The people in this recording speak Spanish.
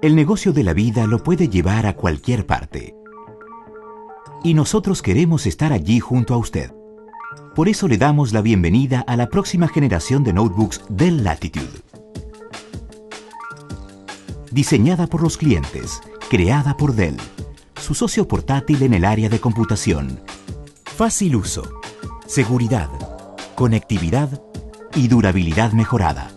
El negocio de la vida lo puede llevar a cualquier parte. Y nosotros queremos estar allí junto a usted. Por eso le damos la bienvenida a la próxima generación de notebooks Dell Latitude. Diseñada por los clientes, creada por Dell, su socio portátil en el área de computación. Fácil uso, seguridad, conectividad y durabilidad mejorada.